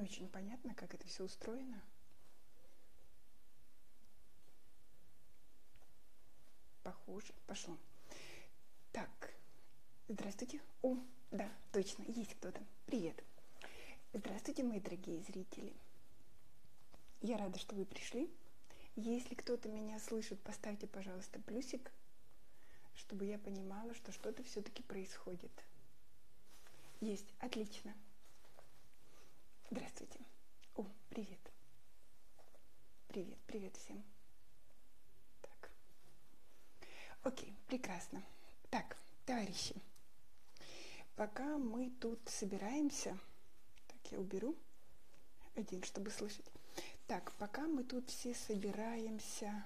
очень понятно, как это все устроено. Похоже, пошло. Так, здравствуйте. О, да, точно, есть кто-то. Привет. Здравствуйте, мои дорогие зрители. Я рада, что вы пришли. Если кто-то меня слышит, поставьте, пожалуйста, плюсик, чтобы я понимала, что что-то все-таки происходит. Есть, отлично. Здравствуйте. О, привет. Привет, привет всем. Так. Окей, прекрасно. Так, товарищи, пока мы тут собираемся, так, я уберу один, чтобы слышать. Так, пока мы тут все собираемся,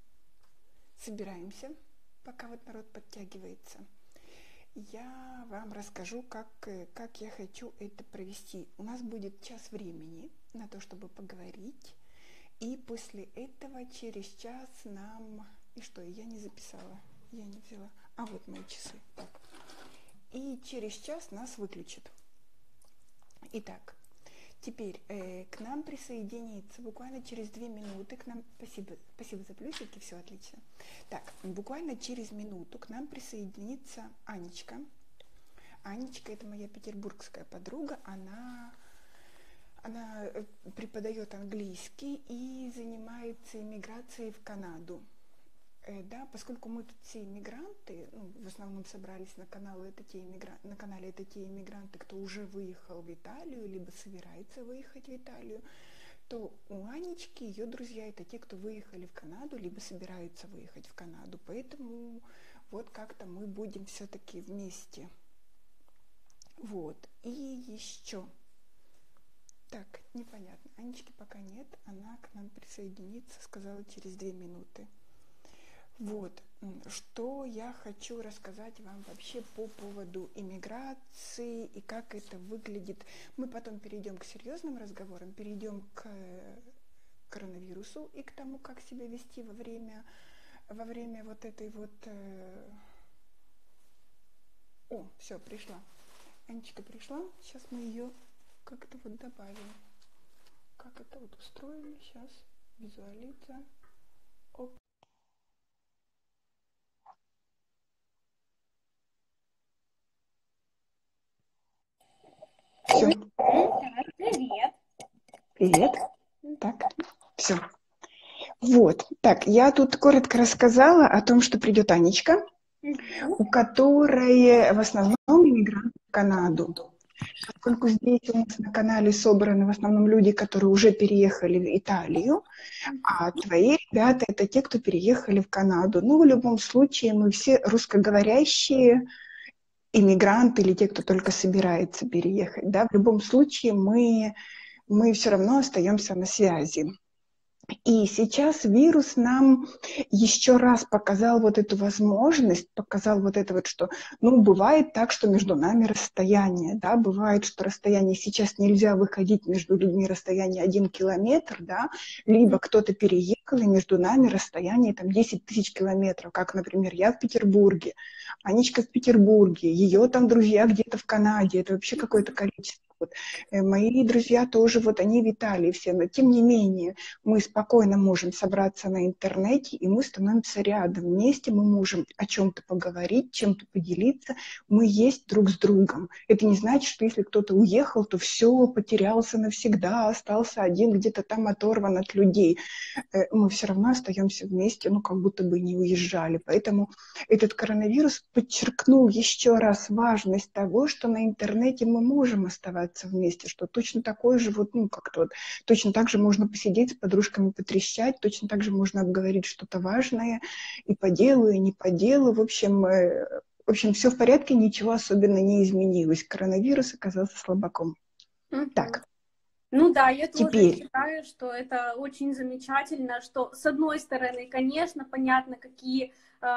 пока вот народ подтягивается, я вам расскажу, как я хочу это провести. У нас будет час времени на то, чтобы поговорить, и после этого через час нам... И что, я не записала, я не взяла. А вот мои часы. Так. И через час нас выключат. Итак, теперь к нам присоединится буквально через 2 минуты, к нам, спасибо за плюсики, все отлично. Так, буквально через минуту к нам присоединится Анечка. Анечка — это моя петербургская подруга, она преподает английский и занимается иммиграцией в Канаду. Да, поскольку мы тут все иммигранты, в основном собрались на канале это те иммигранты, кто уже выехал в Италию, либо собирается выехать в Италию, то у Анечки ее друзья — это те, кто выехали в Канаду, либо собираются выехать в Канаду. Поэтому вот как-то мы будем все-таки вместе. Вот. И еще. Так, непонятно. Анечки пока нет, она к нам присоединится, сказала, через 2 минуты. Вот, что я хочу рассказать вам вообще по поводу иммиграции и как это выглядит. Мы потом перейдем к серьезным разговорам, перейдем к коронавирусу и к тому, как себя вести во время вот этой вот... О, все, пришла. Анечка пришла, сейчас мы ее как-то вот добавим. Как это вот устроили сейчас? Визуализа. Оп. Все. Привет. Привет. Так, все. Вот. Так, я тут коротко рассказала о том, что придет Анечка, у которой в основном иммигранты в Канаду. Поскольку здесь у нас на канале собраны в основном люди, которые уже переехали в Италию, а твои ребята — это те, кто переехали в Канаду. Ну, в любом случае, мы все русскоговорящие иммигранты или те, кто только собирается переехать. Да? В любом случае, мы все равно остаемся на связи. И сейчас вирус нам еще раз показал вот эту возможность, показал вот это вот, что, бывает так, что между нами расстояние, да, бывает, что расстояние сейчас нельзя выходить между людьми расстояние 1 километр, да, либо кто-то переехал, и между нами расстояние там 10 тысяч километров, как, например, я в Петербурге, Анечка в Петербурге, ее там друзья где-то в Канаде, это вообще какое-то количество. Вот. Мои друзья тоже, вот они в Италии все, но тем не менее, мы спокойно можем собраться на интернете, и мы становимся рядом. Вместе мы можем о чем-то поговорить, чем-то поделиться. Мы есть друг с другом. Это не значит, что если кто-то уехал, то все, потерялся навсегда, остался один, где-то там оторван от людей. Мы все равно остаемся вместе, как будто бы не уезжали. Поэтому этот коронавирус подчеркнул еще раз важность того, что на интернете мы можем оставаться вместе, что точно такое же, точно так же можно посидеть с подружками, потрещать, точно так же можно обговорить что-то важное и по делу, и не по делу. В общем, все в порядке, ничего особенно не изменилось. Коронавирус оказался слабаком. Так. Ну да, я тоже Теперь. считаю, что это очень замечательно, что с одной стороны, конечно, понятно, какие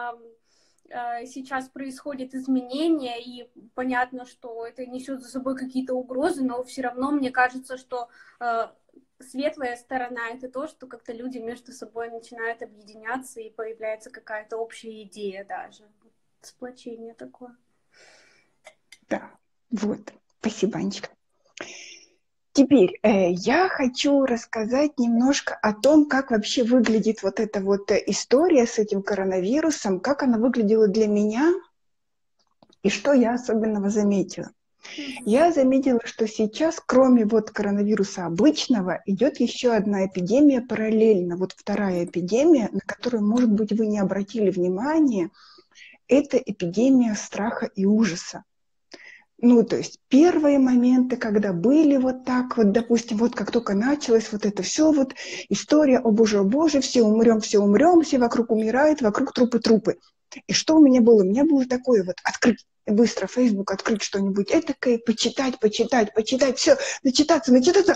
сейчас происходят изменения, и понятно, что это несет за собой какие-то угрозы, но все равно мне кажется, что светлая сторона — это то, что как-то люди между собой начинают объединяться, и появляется какая-то общая идея даже. Сплочение такое. Да, вот. Спасибо, Анечка. Теперь я хочу рассказать немножко о том, как вообще выглядит вот эта вот история с этим коронавирусом, как она выглядела для меня и что я особенного заметила. Я заметила, что сейчас, кроме вот коронавируса обычного, идет еще одна эпидемия параллельно. Вот вторая эпидемия, на которую, может быть, вы не обратили внимания, это эпидемия страха и ужаса. Ну, то есть первые моменты, когда были вот так вот, допустим, вот как только началось вот это все, вот история, о боже, все умрем, все вокруг умирают, вокруг трупы. И что у меня было? У меня было такое вот, открыть быстро Facebook, открыть что-нибудь этакое, почитать, все, начитаться.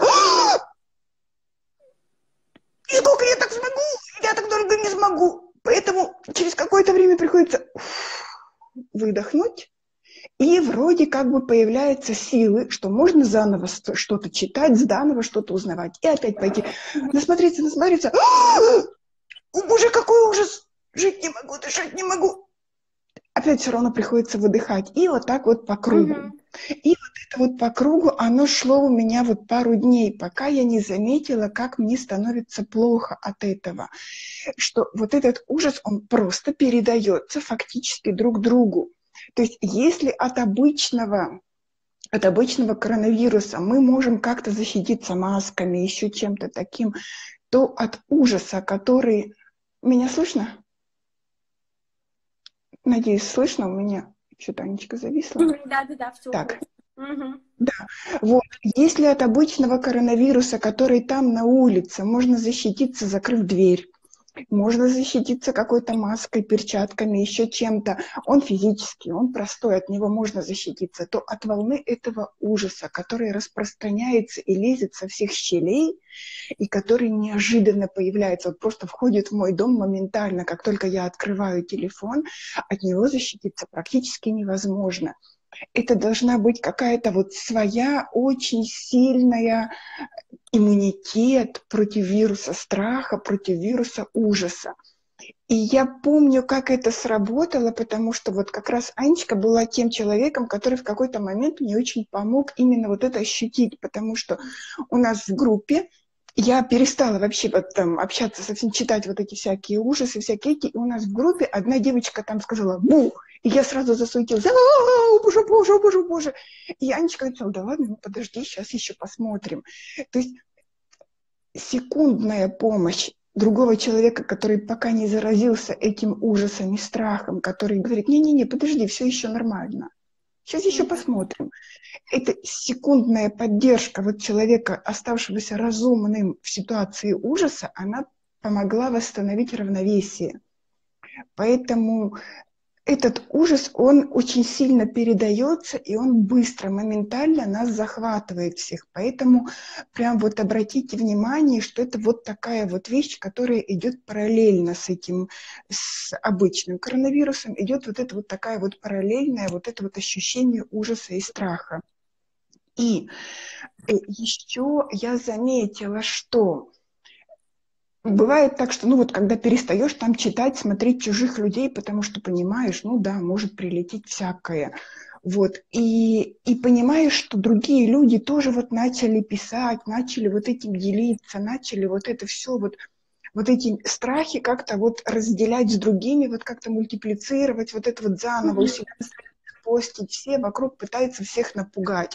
И сколько я так смогу? Я так долго не смогу. Поэтому через какое-то время приходится выдохнуть. И вроде как бы появляются силы, что можно заново что-то читать, заново что-то узнавать. И опять пойти насмотреться. О, боже, какой ужас! Жить не могу, дышать не могу. Опять все равно приходится выдыхать. И вот так вот по кругу. И вот это вот по кругу, оно шло у меня вот пару дней, пока я не заметила, как мне становится плохо от этого. Что вот этот ужас, он просто передается фактически друг другу. То есть если от обычного коронавируса мы можем как-то защититься масками, еще чем-то таким, то от ужаса, который... Меня слышно? Надеюсь, слышно у меня. Что-то Анечка зависла. Да, все. Так. Да, вот. Если от обычного коронавируса, который там на улице, можно защититься, закрыв дверь, можно защититься какой-то маской, перчатками, еще чем-то. Он физический, он простой, от него можно защититься. То от волны этого ужаса, который распространяется и лезет со всех щелей, и который неожиданно появляется, вот просто входит в мой дом моментально, как только я открываю телефон, от него защититься практически невозможно. Это должна быть какая-то вот своя очень сильная иммунитет против вируса страха, против вируса ужаса. И я помню, как это сработало, потому что вот как раз Анечка была тем человеком, который в какой-то момент мне очень помог именно вот это ощутить, потому что у нас в группе я перестала вообще вот там общаться совсем, читать вот эти всякие ужасы, всякие эти, и у нас в группе одна девочка там сказала «бу», и я сразу засуетилась боже. И Анечка сказала, да ладно, ну подожди, сейчас еще посмотрим. То есть секундная помощь другого человека, который пока не заразился этим ужасом и страхом, который говорит, не-не-не, подожди, все еще нормально. Сейчас еще посмотрим. Это секундная поддержка вот человека, оставшегося разумным в ситуации ужаса, она помогла восстановить равновесие. Поэтому этот ужас, он очень сильно передается, и он быстро, моментально нас захватывает всех. Поэтому прям вот обратите внимание, что это вот такая вот вещь, которая идет параллельно с этим, с обычным коронавирусом, идет вот это вот такая вот параллельная, вот это вот ощущение ужаса и страха. И еще я заметила, что бывает так, что, ну вот, когда перестаешь там читать, смотреть чужих людей, потому что понимаешь, ну да, может прилететь всякое. Вот, и понимаешь, что другие люди тоже вот начали писать, начали вот этим делиться, начали вот это все, вот эти страхи как-то вот разделять с другими, вот как-то мультиплицировать, вот это вот заново у себя постить, все вокруг пытаются всех напугать.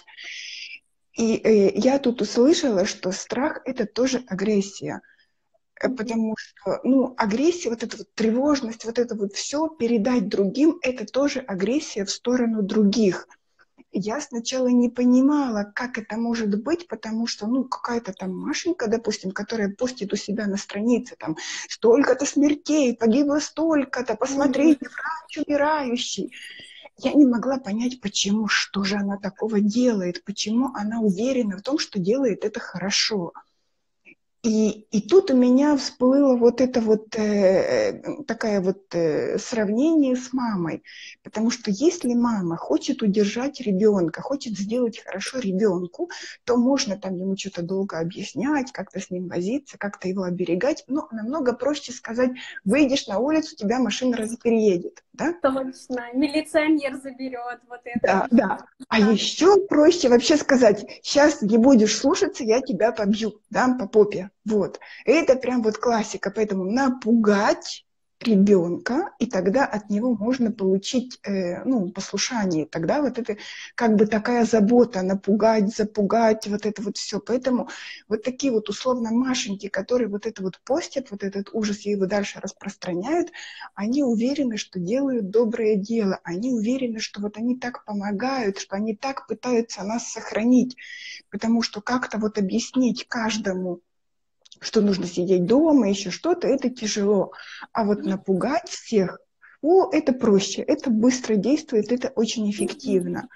И я тут услышала, что страх – это тоже агрессия. Потому что, ну, агрессия, вот эта вот тревожность, вот это вот все передать другим, это тоже агрессия в сторону других. Я сначала не понимала, как это может быть, потому что, ну, какая-то там Машенька, допустим, которая постит у себя на странице там столько-то смертей, погибло столько-то, посмотрите, врач умирающий. Я не могла понять, почему, что же она такого делает, почему она уверена в том, что делает это хорошо. И тут у меня всплыло вот это вот такое вот сравнение с мамой. Потому что если мама хочет удержать ребенка, хочет сделать хорошо ребенку, то можно там ему что-то долго объяснять, как-то с ним возиться, как-то его оберегать. Но намного проще сказать: выйдешь на улицу, тебя машина переедет. Да? Точно. Милиционер заберет вот это Да, вот. да. А еще проще вообще сказать: сейчас не будешь слушаться, я тебя побью, дам по попе. Вот. Это прям вот классика. Поэтому напугать ребенка, и тогда от него можно получить послушание. Тогда вот это как бы такая забота: напугать, запугать, вот это вот все. Поэтому вот такие вот условно Машеньки, которые вот это вот постят, вот этот ужас, и его дальше распространяют, они уверены, что делают доброе дело, они уверены, что вот они так помогают, что они так пытаются нас сохранить, потому что как-то вот объяснить каждому, что нужно сидеть дома, еще что-то, это тяжело. А вот напугать всех, это проще, это быстро действует, это очень эффективно.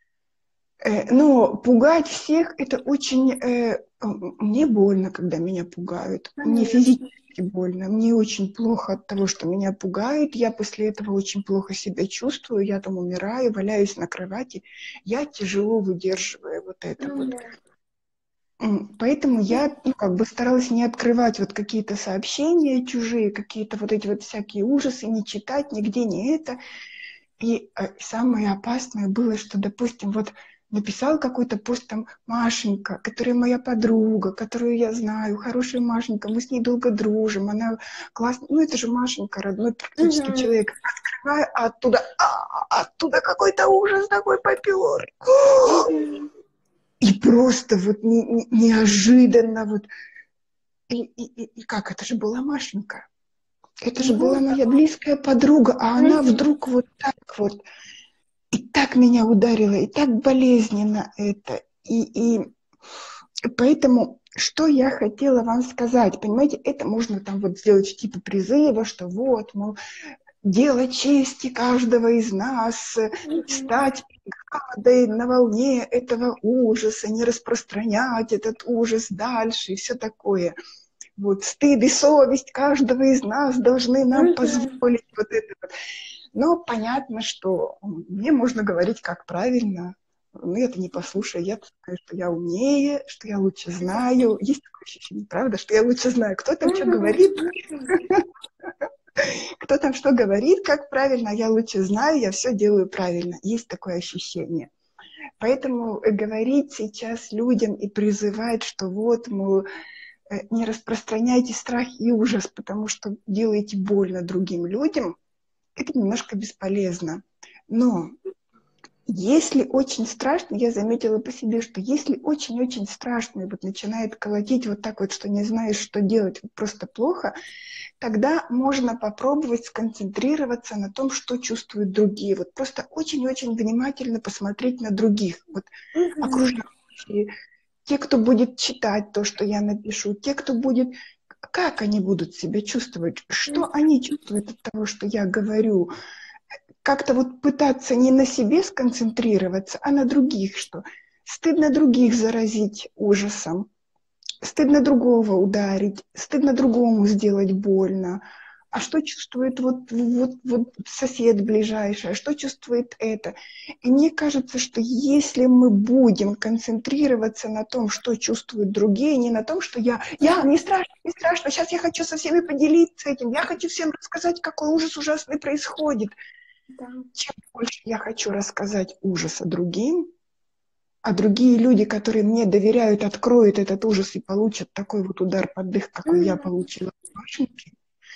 Но пугать всех, это очень... Мне больно, когда меня пугают. Мне физически больно. Мне очень плохо от того, что меня пугают. Я после этого очень плохо себя чувствую. Я там умираю, валяюсь на кровати. Я тяжело выдерживаю вот это вот. Поэтому я старалась не открывать вот какие-то сообщения чужие, какие-то вот эти вот всякие ужасы, не читать нигде не это. И самое опасное было, что, допустим, вот написал какой-то пост там Машенька, которая моя подруга, которую я знаю, хорошая Машенька, мы с ней долго дружим, она классная. Ну, это же Машенька, родной практически человек. Открываю, а оттуда какой-то ужас такой попер. И просто вот неожиданно вот. И как, это же была Машенька. Это же была моя близкая подруга, а она вдруг вот так вот. И так меня ударило, и так болезненно это. И поэтому, что я хотела вам сказать, понимаете, это можно там вот сделать типа призыва, что вот, мол, дело чести каждого из нас, стать бригадой на волне этого ужаса, не распространять этот ужас дальше и все такое. Вот стыд и совесть каждого из нас должны нам позволить вот это вот. Но понятно, что мне можно говорить, как правильно. Но я-то не послушаю. Я знаю, что я умнее, что я лучше знаю. Есть такое ощущение, правда, что я лучше знаю, кто там что говорит. Кто там что говорит, как правильно, я лучше знаю, я все делаю правильно. Есть такое ощущение. Поэтому говорить сейчас людям и призывать, что вот, мол, не распространяйте страх и ужас, потому что делаете больно другим людям, это немножко бесполезно. Но если очень страшно, я заметила по себе, что если очень-очень страшно, и вот начинает колотить вот так вот, что не знаешь, что делать, вот просто плохо, тогда можно попробовать сконцентрироваться на том, что чувствуют другие. Вот просто очень-очень внимательно посмотреть на других. Вот окружающие, те, кто будет читать то, что я напишу, те, кто будет... Как они будут себя чувствовать? Что они чувствуют от того, что я говорю? Как-то вот пытаться не на себе сконцентрироваться, а на других, что стыдно других заразить ужасом, стыдно другого ударить, стыдно другому сделать больно. А что чувствует вот сосед ближайший, а что чувствует это? И мне кажется, что если мы будем концентрироваться на том, что чувствуют другие, не на том, что мне страшно, не страшно, сейчас я хочу со всеми поделиться этим, я хочу всем рассказать, какой ужас ужасный происходит. Да. Чем больше я хочу рассказать ужаса другим, а другие люди, которые мне доверяют, откроют этот ужас и получат такой вот удар под дых, какой я получила в Машеньке,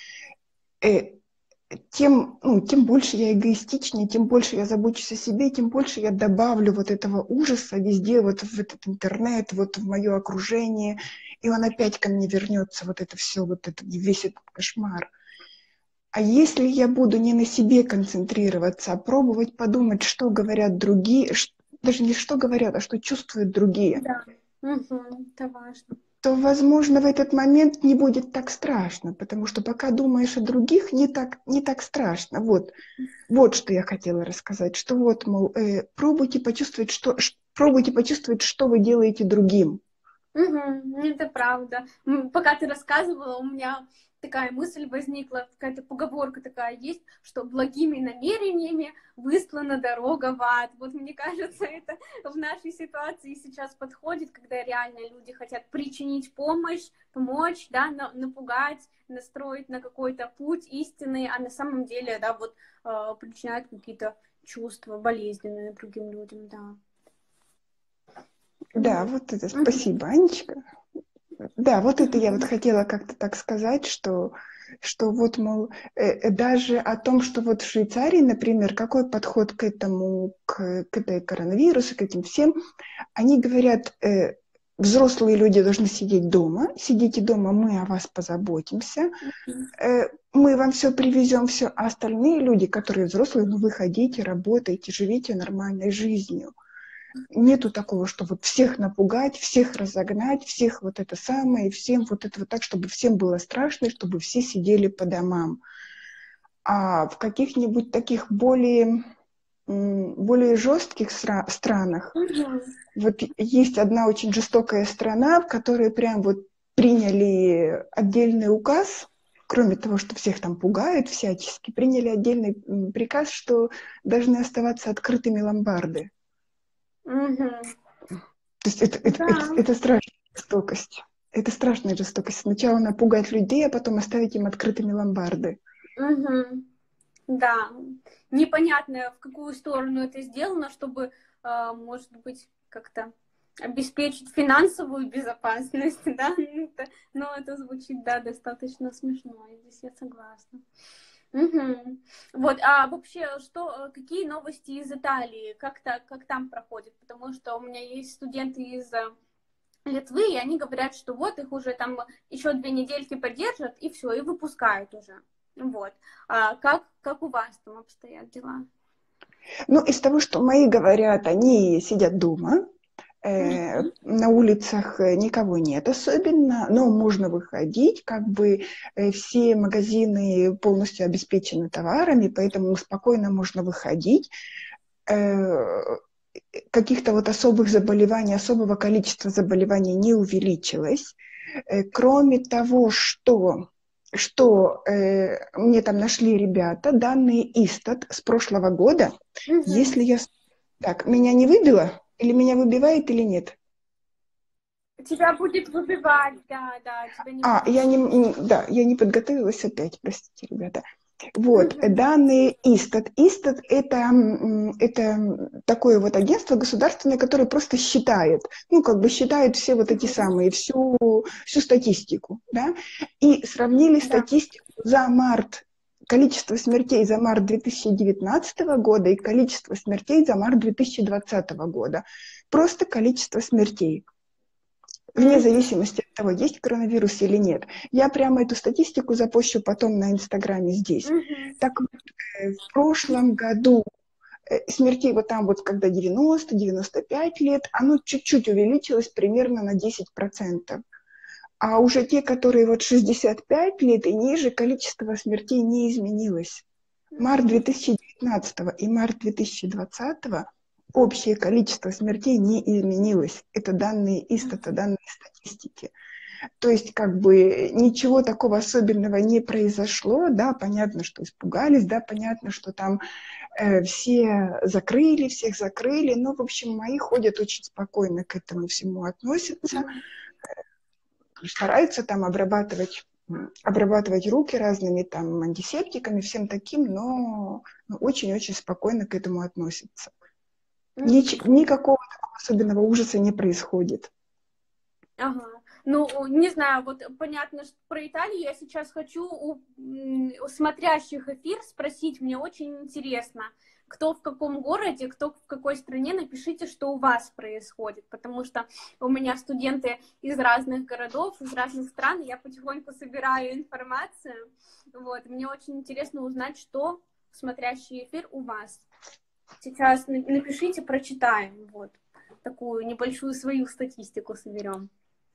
тем больше я эгоистичнее, тем больше я забочусь о себе, тем больше я добавлю вот этого ужаса везде, вот в этот интернет, вот в мое окружение, и он опять ко мне вернется, вот это все, вот этот, весь этот кошмар. А если я буду не на себе концентрироваться, а пробовать подумать, что говорят другие, даже не что говорят, а что чувствуют другие, да. Это важно. То, возможно, в этот момент не будет так страшно, потому что пока думаешь о других, не так страшно. Вот что я хотела рассказать, что вот, мол, пробуйте почувствовать, что вы делаете другим. Это правда. Пока ты рассказывала, у меня такая мысль возникла, какая-то поговорка такая есть, что благими намерениями выслана дорога в ад. Вот мне кажется, это в нашей ситуации сейчас подходит, когда реально люди хотят причинить помочь, да, напугать, настроить на какой-то путь истинный, а на самом деле, да, вот причиняют какие-то чувства болезненные другим людям, да. Да, вот это спасибо, Анечка. Да, вот это я вот хотела как-то так сказать, что вот, мол, даже о том, что вот в Швейцарии, например, какой подход к этому, к этой коронавирусу, к этим всем, они говорят, взрослые люди должны сидеть дома, сидите дома, мы о вас позаботимся, мы вам все привезем, все, а остальные люди, которые взрослые, ну, выходите, работайте, живите нормальной жизнью. Нету такого, что вот всех напугать, всех разогнать, всех вот это самое, всем вот это вот так, чтобы всем было страшно, чтобы все сидели по домам. А в каких-нибудь таких более жестких странах, вот есть одна очень жестокая страна, в которой прям вот приняли отдельный указ, кроме того, что всех там пугают всячески, приняли отдельный приказ, что должны оставаться открытыми ломбарды. То есть это страшная жестокость. Это страшная жестокость. Сначала напугать людей, а потом оставить им открытыми ломбарды. Да. Непонятно, в какую сторону это сделано, чтобы, может быть, как-то обеспечить финансовую безопасность, да? Но это звучит, да, достаточно смешно. Здесь я согласна. Вот, а вообще, какие новости из Италии, как там проходит? Потому что у меня есть студенты из Литвы, и они говорят, что вот их уже там еще 2 недельки поддержат, и все, и выпускают уже. Вот. А как у вас там обстоят дела? Ну, из того, что мои говорят, они сидят дома, на улицах никого нет особенно, но можно выходить, как бы все магазины полностью обеспечены товарами, поэтому спокойно можно выходить. Каких-то вот особых заболеваний, особого количества заболеваний не увеличилось. Кроме того, что мне там нашли ребята, данные Истат с прошлого года, если я... Так, меня не выбило? Или меня выбивает, или нет? Тебя будет выбивать, да. Тебя Я не подготовилась опять, простите, ребята. Вот, данные Истат. Истат это такое вот агентство государственное, которое просто считает, ну, как бы считает все вот эти самые, всю статистику, да, и сравнили статистику за март, количество смертей за март 2019 года и количество смертей за март 2020 года. Просто количество смертей. Вне зависимости от того, есть коронавирус или нет. Я прямо эту статистику запущу потом на Инстаграме здесь. Так вот, в прошлом году смертей вот там вот, когда 90-95 лет, оно чуть-чуть увеличилось примерно на 10%. А уже те, которые вот 65 лет и ниже, количество смертей не изменилось. Март 2019 и март 2020 общее количество смертей не изменилось. Это данные Истата, данные статистики. То есть как бы ничего такого особенного не произошло, да, понятно, что испугались, да, понятно, что там всех закрыли, но, в общем, мои ходят очень спокойно к этому всему относятся, стараются там обрабатывать руки разными там антисептиками, всем таким, но очень-очень спокойно к этому относятся. Никакого такого особенного ужаса не происходит. Ага. Ну, не знаю, вот понятно, что про Италию я сейчас хочу у смотрящих эфир спросить, мне очень интересно, кто в каком городе, кто в какой стране, напишите, что у вас происходит, потому что у меня студенты из разных городов, из разных стран, и я потихоньку собираю информацию, вот, мне очень интересно узнать, что смотрящий эфир у вас. Сейчас напишите, прочитаем, вот, такую небольшую свою статистику соберем.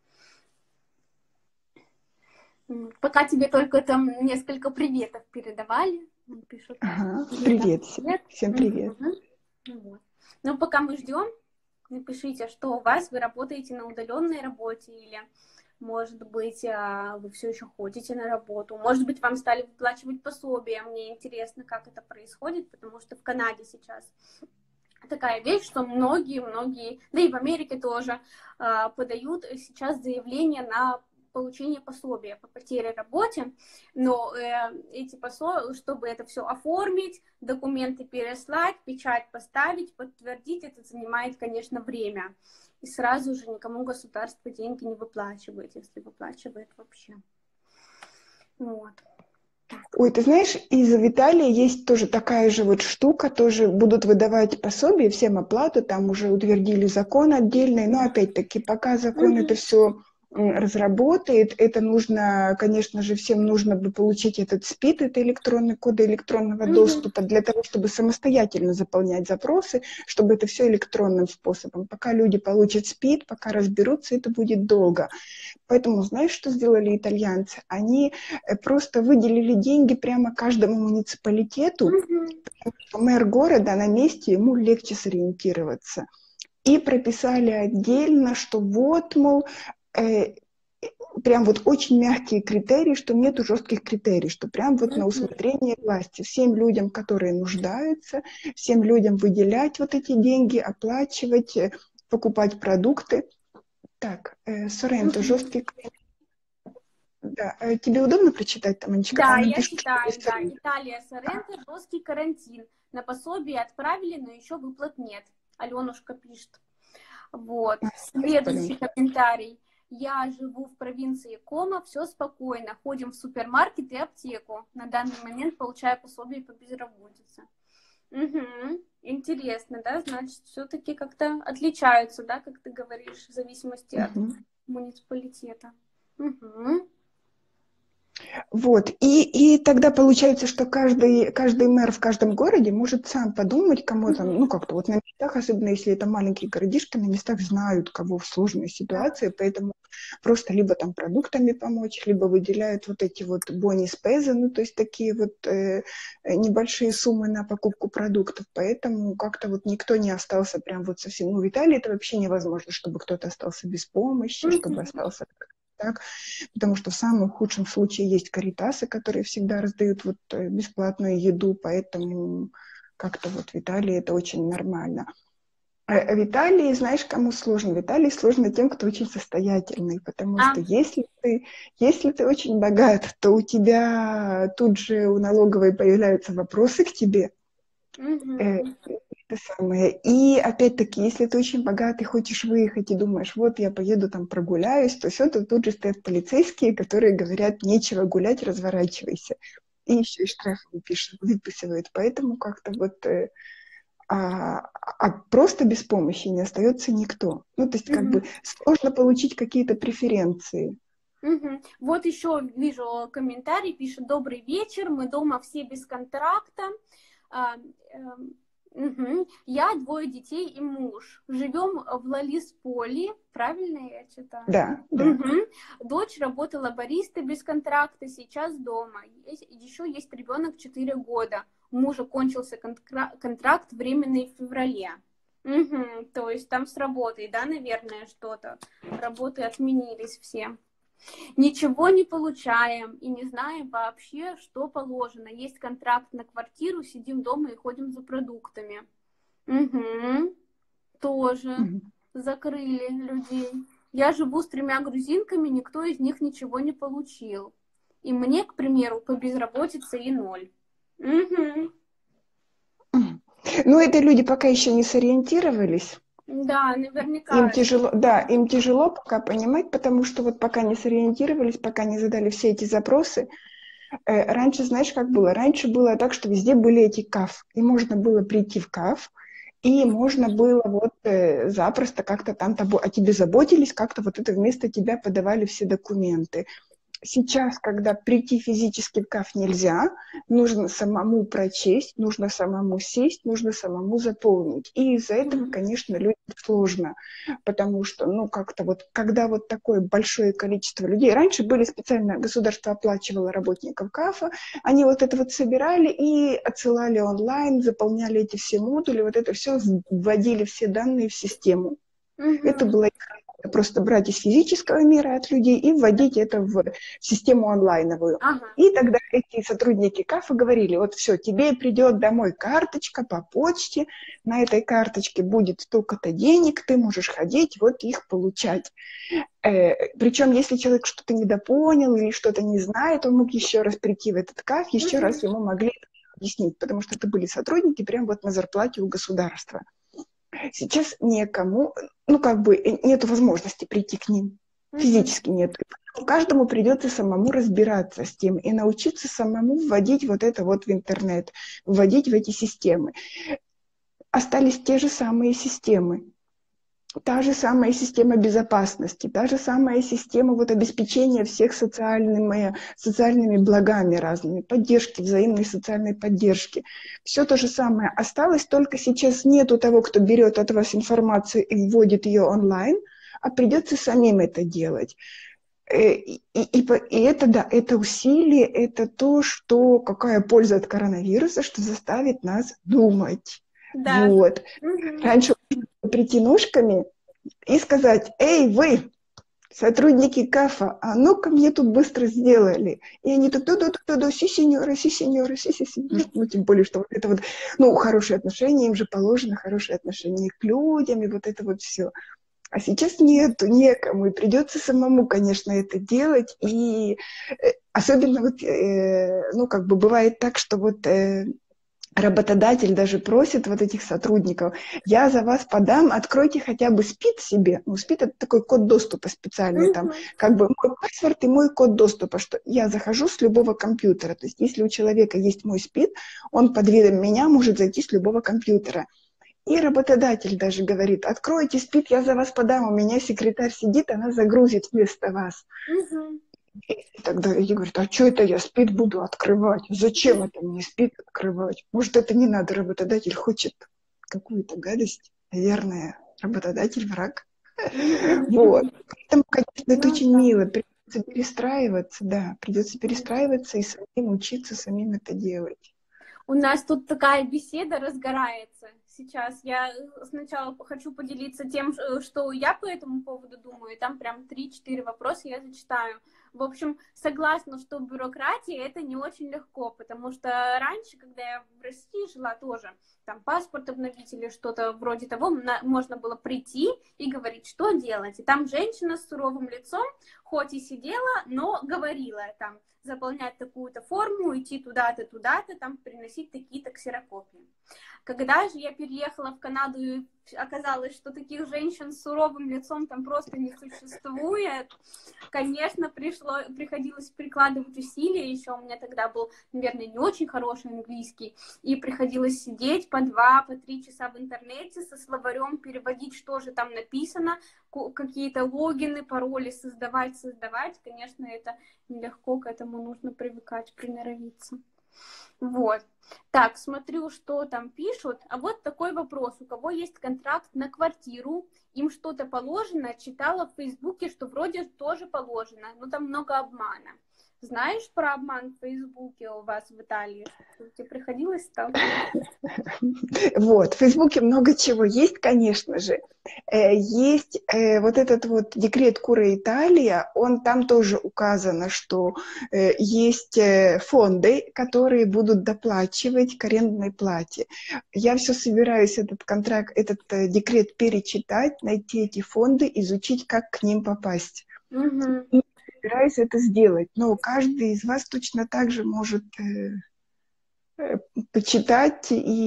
Пока тебе только там несколько приветов передавали. Пишут. Ага, привет. Всем привет. Вот. Ну, пока мы ждем, Напишите, что у вас, вы работаете на удаленной работе или, может быть, вы все еще ходите на работу. Может быть, вам стали выплачивать пособия. Мне интересно, как это происходит, потому что в Канаде сейчас такая вещь, что многие, да и в Америке тоже, подают сейчас заявление на получение пособия по потере работы, но эти пособия, чтобы это все оформить, документы переслать, печать поставить, подтвердить, это занимает, конечно, время. И сразу же никому государство деньги не выплачивает, если выплачивает вообще. Вот. Ой, ты знаешь, из Италии есть тоже такая же вот штука, тоже будут выдавать пособие, всем оплату, там уже утвердили закон отдельный, но опять-таки пока закон это все разработает, это нужно, конечно же, всем нужно бы получить этот СПИД, это электронный код электронного доступа, для того, чтобы самостоятельно заполнять запросы, чтобы это все электронным способом. Пока люди получат СПИД, пока разберутся, это будет долго. Поэтому знаешь, что сделали итальянцы? Они просто выделили деньги прямо каждому муниципалитету, потому что мэр города на месте, ему легче сориентироваться. И прописали отдельно, что вот, мол, прям вот очень мягкие критерии, что нету жестких критерий, что прям вот на усмотрение власти. Всем людям, которые нуждаются, всем людям выделять вот эти деньги, оплачивать, покупать продукты. Так, Соренто, жесткий... Да. Тебе удобно прочитать, там, Анечка? Да, Там я пишут, читаю, да. Италия, Соренто, жесткий карантин. На пособие отправили, но еще выплат нет. Аленушка пишет. Вот. Следующий комментарий. Я живу в провинции Кома, все спокойно. Ходим в супермаркет и аптеку. На данный момент получаю пособие по безработице. Угу. Интересно, да? Значит, все-таки как-то отличаются, да, как ты говоришь, в зависимости от муниципалитета. Угу. Вот. И тогда получается, что каждый мэр в каждом городе может сам подумать, кому там, ну как-то вот на местах, особенно если это маленькие городишки, на местах знают, кого в сложной ситуации, поэтому просто либо там продуктами помочь, либо выделяют вот эти вот бони спезы, ну то есть такие вот небольшие суммы на покупку продуктов, поэтому как-то вот никто не остался прям вот совсем, ну в Италии это вообще невозможно, чтобы кто-то остался без помощи, чтобы остался так, потому что в самом худшем случае есть каритасы, которые всегда раздают вот бесплатную еду, поэтому как-то вот в Италии это очень нормально. А в Италии, знаешь, кому сложно? В Италии сложно тем, кто очень состоятельный, потому что если ты очень богат, то у тебя тут же у налоговой появляются вопросы к тебе. Это самое. И опять-таки, если ты очень богатый, хочешь выехать и думаешь, вот я поеду там прогуляюсь, то все, то тут же стоят полицейские, которые говорят, нечего гулять, разворачивайся. И еще и штрафы выписывают. Поэтому как-то вот просто без помощи не остается никто. Ну, то есть как бы сложно получить какие-то преференции. Вот еще вижу комментарий, пишет: добрый вечер, мы дома все без контракта. Я, 2 детей и муж. Живем в Лалисполе. Правильно я читаю? Да. Дочь работала баристой без контракта, сейчас дома. Еще есть ребенок 4 года. У мужа кончился контракт временный в феврале. То есть там с работой, да, наверное, что-то. Работы отменились все. Ничего не получаем и не знаем вообще, что положено. Есть контракт на квартиру, сидим дома и ходим за продуктами. Тоже закрыли людей. Я живу с 3 грузинками, никто из них ничего не получил. И мне, к примеру, по безработице и 0. Ну, это люди пока еще не сориентировались. Да, наверняка. Им тяжело пока понимать, потому что вот пока не сориентировались, пока не задали все эти запросы. Раньше, знаешь, как было? Раньше было так, что везде были эти КАФ, и можно было прийти в КАФ, и можно было вот запросто как-то там о тебе заботились, как-то вот это вместо тебя подавали все документы. Сейчас, когда прийти физически в КАФ нельзя, нужно самому прочесть, нужно самому сесть, нужно самому заполнить. И из-за этого, конечно, людям сложно, потому что, ну, как-то вот, когда вот такое большое количество людей, раньше были специально, государство оплачивало работников КАФа, они вот это вот собирали и отсылали онлайн, заполняли эти все модули, вот это все, вводили все данные в систему. Это было просто брать из физического мира от людей и вводить это в систему онлайновую. И тогда эти сотрудники КАФа говорили, вот все, тебе придет домой карточка по почте, на этой карточке будет столько-то денег, ты можешь ходить, вот их получать. Причем, если человек что-то недопонял или что-то не знает, он мог еще раз прийти в этот КАФ, еще раз ему могли объяснить, потому что это были сотрудники прямо вот на зарплате у государства. Сейчас некому, нету возможности прийти к ним, физически нет. Каждому придется самому разбираться с тем и научиться самому вводить вот это вот в интернет, вводить в эти системы. Остались те же самые системы. Та же самая система безопасности, та же самая система вот обеспечения всех социальными благами разными, поддержки, взаимной социальной поддержки. Все то же самое осталось, только сейчас нету того, кто берет от вас информацию и вводит ее онлайн, а придется самим это делать. И это, да, это усилие, это то, что какая польза от коронавируса, что заставит нас думать. Да. Вот. Раньше прийти ножками и сказать: эй, вы, сотрудники КАФа, а ну-ка мне тут быстро сделали. И они тут, си, сеньора, си, сеньора, си, ну, тем более, что вот это вот, хорошие отношения, им же положено хорошее отношение к людям, и вот это вот все. А сейчас нету, некому, и придется самому, конечно, это делать. И особенно вот, бывает так, что вот работодатель даже просит вот этих сотрудников: я за вас подам, откройте хотя бы СПИД себе. СПИД — это такой код доступа специальный, там мой паспорт и мой код доступа, что я захожу с любого компьютера. То есть если у человека есть мой СПИД, он под видом меня может зайти с любого компьютера. И работодатель даже говорит: откройте СПИД, я за вас подам, у меня секретарь сидит, она загрузит вместо вас. И тогда я говорю: а что это я СПИД буду открывать? Зачем это мне СПИД открывать? Может, это не надо, работодатель хочет какую-то гадость. Наверное, работодатель враг. Вот. Поэтому, конечно, это очень мило. Придется перестраиваться, да, придется перестраиваться и самим учиться, самим это делать. У нас тут такая беседа разгорается сейчас. Я сначала хочу поделиться тем, что я по этому поводу думаю. Там прям 3-4 вопроса я зачитаю. В общем, согласна, что бюрократия — это не очень легко, потому что раньше, когда я в России жила, тоже там паспорт обновить или что-то вроде того, можно было прийти и говорить, что делать. И там женщина с суровым лицом хоть и сидела, но говорила там: заполнять такую-то форму, идти туда-то, туда-то, там приносить такие-то ксерокопии. Когда же я переехала в Канаду, и оказалось, что таких женщин с суровым лицом там просто не существует, конечно, приходилось прикладывать усилия. Еще у меня тогда был, наверное, не очень хороший английский, и приходилось сидеть по 2-3 часа в интернете со словарем, переводить, что же там написано, какие-то логины, пароли создавать. Конечно, это нелегко, к этому нужно привыкать, приноровиться. Вот. Так, смотрю, что там пишут. А вот такой вопрос. У кого есть контракт на квартиру, им что-то положено? Читала в Фейсбуке, что вроде тоже положено, но там много обмана. Знаешь про обман в Фейсбуке у вас в Италии? Тебе приходилось сталкиваться? Вот, в Фейсбуке много чего есть, конечно же. Есть вот этот вот декрет Кура Италия, там тоже указано, что есть фонды, которые будут доплачивать к арендной плате. Я все собираюсь этот декрет перечитать, найти эти фонды, изучить, как к ним попасть. И собираюсь это сделать. Но каждый из вас точно так же может почитать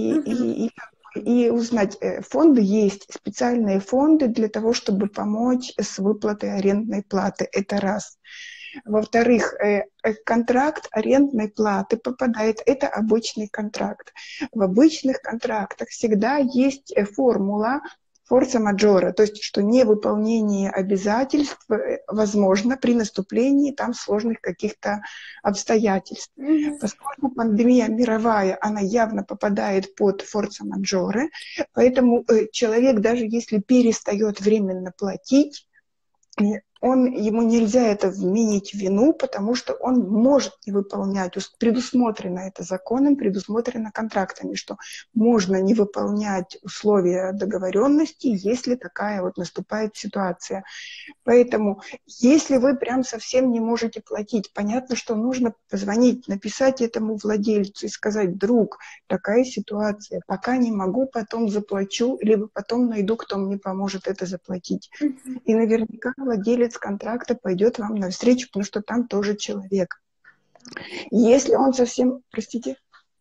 и узнать. Фонды есть, специальные фонды для того, чтобы помочь с выплатой арендной платы. Это раз. Во-вторых, контракт арендной платы попадает, это обычный контракт. В обычных контрактах всегда есть формула форса-маджора, то есть, что невыполнение обязательств возможно при наступлении там сложных каких-то обстоятельств. Поскольку пандемия мировая, она явно попадает под форса-маджоры, поэтому человек, даже если перестает временно платить, ему нельзя это вменить в вину, потому что он может не выполнять, предусмотрено это законом, предусмотрено контрактами, что можно не выполнять условия договоренности, если такая вот наступает ситуация. Поэтому, если вы прям совсем не можете платить, понятно, что нужно позвонить, написать этому владельцу и сказать: друг, такая ситуация, пока не могу, потом заплачу, либо потом найду, кто мне поможет это заплатить. И наверняка владелец контракта пойдет вам навстречу, потому что там тоже человек. Если он совсем... Простите?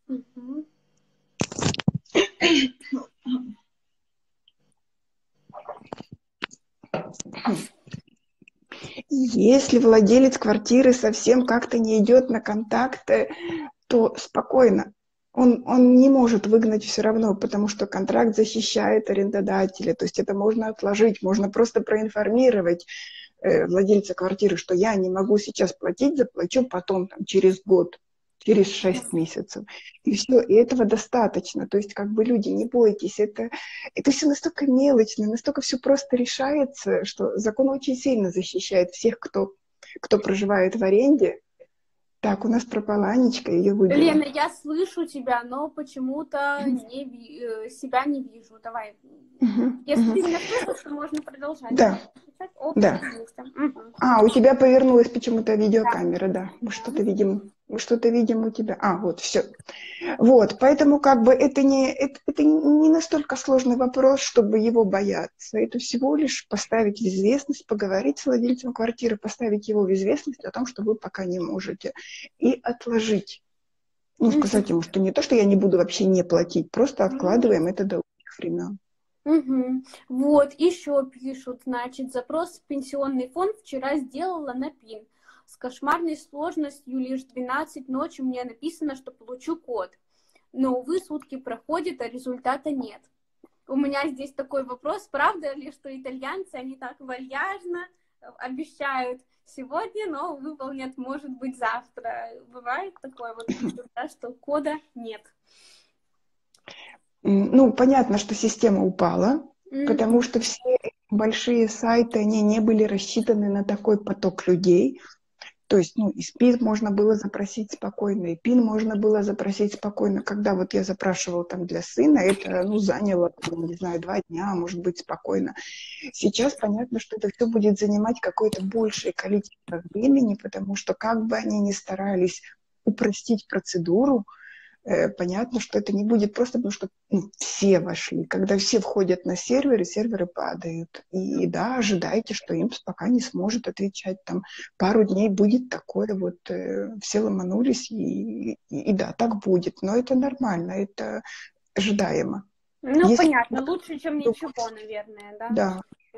Если владелец квартиры совсем как-то не идет на контакты, то спокойно. Он не может выгнать все равно, потому что контракт защищает арендодателя. То есть это можно отложить, можно просто проинформировать владельца квартиры, что я не могу сейчас платить, заплачу потом, там, через год, через 6 месяцев. И все, и этого достаточно. То есть как бы люди, не бойтесь, это все настолько мелочно, настолько все просто решается, что закон очень сильно защищает всех, кто проживает в аренде. Так, у нас пропала Анечка, ее выбила. Лена, я слышу тебя, но почему-то себя не вижу. Давай. Если ты меня слышишь, то можно продолжать. Да. Да. У тебя повернулась почему-то видеокамера, да. Мы что-то видим у тебя. Вот, все. Вот, поэтому как бы это не настолько сложный вопрос, чтобы его бояться. Это всего лишь поставить в известность, поговорить с владельцем квартиры, поставить его в известность о том, что вы пока не можете, и отложить. Сказать ему, что не то, что я не буду вообще не платить, просто откладываем это до лучших времен. Вот, еще пишут, значит, запрос в пенсионный фонд вчера сделала на ПИН. С кошмарной сложностью лишь 12 ночи мне написано, что получу код. Но, увы, сутки проходят, а результата нет. У меня здесь такой вопрос, правда ли, что итальянцы, они так вальяжно обещают сегодня, но выполнят, может быть, завтра. Бывает такое вот, что кода нет. Понятно, что система упала, потому что все большие сайты, они не были рассчитаны на такой поток людей. То есть, и СПИД можно было запросить спокойно, и ПИН можно было запросить спокойно. Когда вот я запрашивала там для сына, это, заняло, не знаю, 2 дня, может быть, спокойно. Сейчас понятно, что это все будет занимать какое-то большее количество времени, потому что как бы они ни старались упростить процедуру, понятно, что это не будет просто потому, что все вошли. Когда все входят на серверы падают. И да, ожидайте, что импс пока не сможет отвечать. Там пару дней будет такое, вот все ломанулись, и да, так будет. Но это нормально, это ожидаемо. Понятно, лучше, чем ничего, наверное, да? Да.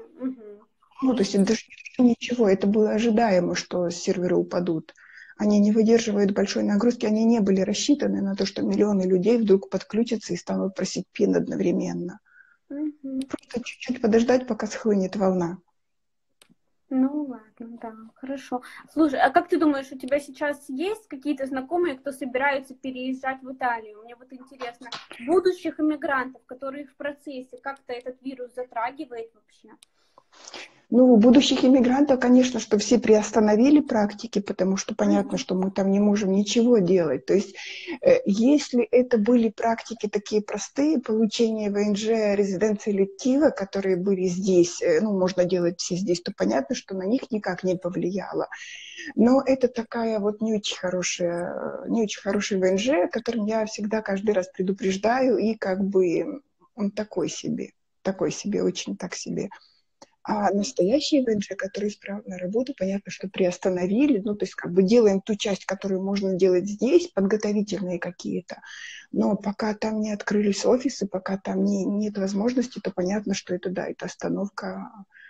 То есть это даже ничего, это было ожидаемо, что серверы упадут. Они не выдерживают большой нагрузки, они не были рассчитаны на то, что миллионы людей вдруг подключатся и станут просить ПИН одновременно. Просто чуть-чуть подождать, пока схлынет волна. Ладно, да, хорошо. Слушай, а как ты думаешь, у тебя сейчас есть какие-то знакомые, кто собираются переезжать в Италию? Мне вот интересно, будущих иммигрантов, которые в процессе, как-то этот вирус затрагивает вообще? Будущих иммигрантов, конечно, что все приостановили практики, потому что понятно, что мы там не можем ничего делать. То есть, если это были практики такие простые, получение ВНЖ, резиденции электива, которые были здесь, можно делать все здесь, то понятно, что на них никак не повлияло. Но это такая вот не очень хороший ВНЖ, которым я всегда каждый раз предупреждаю, и как бы он такой себе, очень так себе. А настоящие ВНЖ, которые исправно работают, понятно, что приостановили, то есть как бы делаем ту часть, которую можно делать здесь, подготовительные какие-то, но пока там не открылись офисы, пока там нет возможности, то понятно, что это остановка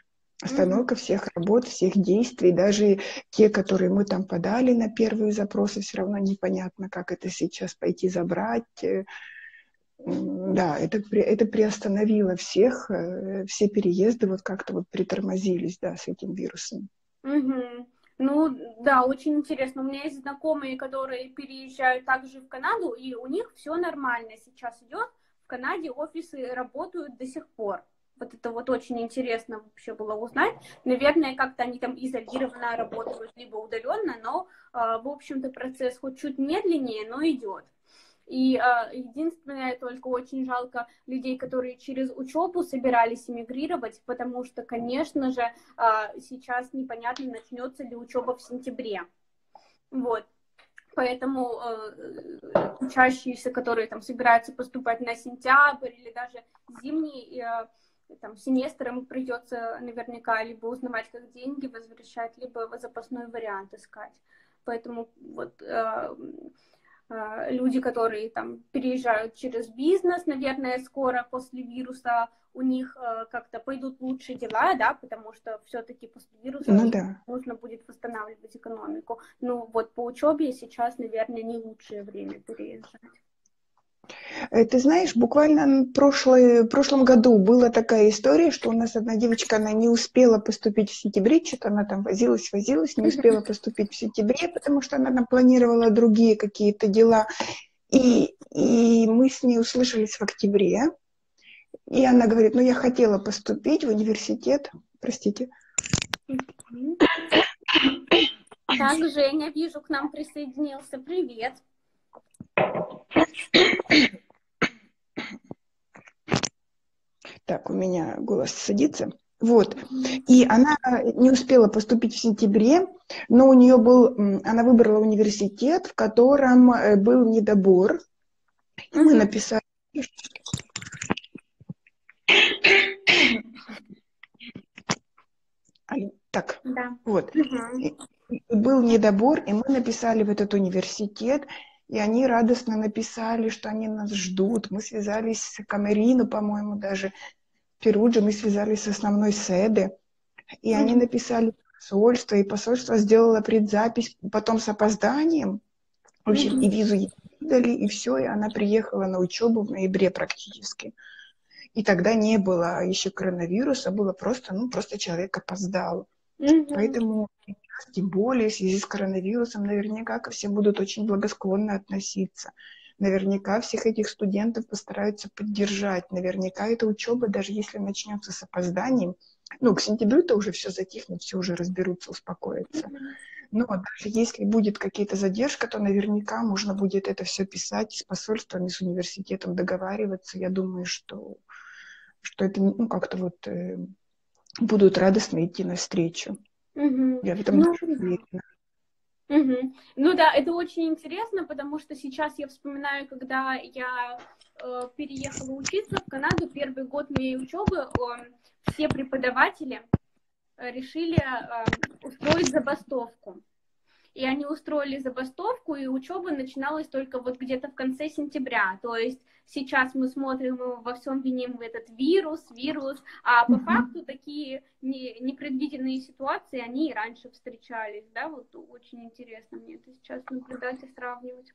всех работ, всех действий, даже те, которые мы там подали на первые запросы, все равно непонятно, как это сейчас пойти забрать. Да, это приостановило всех, все переезды вот как-то вот притормозились, да, с этим вирусом. Да, очень интересно. У меня есть знакомые, которые переезжают также в Канаду, и у них все нормально сейчас идет. В Канаде офисы работают до сих пор. Вот это вот очень интересно вообще было узнать. Наверное, как-то они там изолированно работают, либо удаленно, но, в общем-то, процесс хоть чуть медленнее, но идет. И единственное, только очень жалко людей, которые через учебу собирались эмигрировать, потому что, конечно же, сейчас непонятно, начнется ли учеба в сентябре. Вот. Поэтому учащиеся, которые там собираются поступать на сентябрь или даже зимний там, семестр, им придется наверняка либо узнавать, как деньги возвращать, либо запасной вариант искать. Поэтому вот люди, которые там переезжают через бизнес, наверное, скоро после вируса у них как-то пойдут лучше дела, да, потому что все-таки после вируса Ну да. нужно будет восстанавливать экономику. Ну вот по учебе сейчас, наверное, не лучшее время переезжать. Ты знаешь, буквально в прошлом году была такая история, что у нас одна девочка, она не успела поступить в сентябре, что-то она там возилась, не успела поступить в сентябре, потому что она там планировала другие какие-то дела. И мы с ней услышались в октябре, и она говорит, ну я хотела поступить в университет, простите. Так, Женя, вижу, к нам присоединился. Привет. Так, у меня голос садится. Вот. И она не успела поступить в сентябре, но у нее она выбрала университет, в котором был недобор. И мы написали... Так, да. вот. Был недобор, и мы написали в этот университет, и они радостно написали, что они нас ждут. Мы связались с Камерино, по-моему, даже в Перудже, мы связались с основной СЭДы, и они написали посольство, и посольство сделало предзапись потом с опозданием. В общем, и визу ей дали, и все, и она приехала на учебу в ноябре практически. И тогда не было еще коронавируса, было просто человек опоздал. Поэтому тем более в связи с коронавирусом наверняка ко всем будут очень благосклонно относиться. Наверняка всех этих студентов постараются поддержать. Наверняка эта учеба, даже если начнется с опозданием, к сентябрю-то уже все затихнет, все уже разберутся, успокоятся. Но даже если будет какая-то задержка, то наверняка можно будет это все писать с посольством и с университетом договариваться. Я думаю, что это как-то вот будут радостно идти навстречу. Я в этом тоже уверена. Ну да, это очень интересно, потому что сейчас я вспоминаю, когда я переехала учиться в Канаду, первый год моей учебы, все преподаватели решили устроить забастовку. И они устроили забастовку, и учеба начиналась только вот где-то в конце сентября. То есть сейчас мы смотрим, мы во всем виним этот вирус, а по факту такие непредвиденные ситуации, они и раньше встречались, да, вот очень интересно мне это сейчас наблюдать и сравнивать.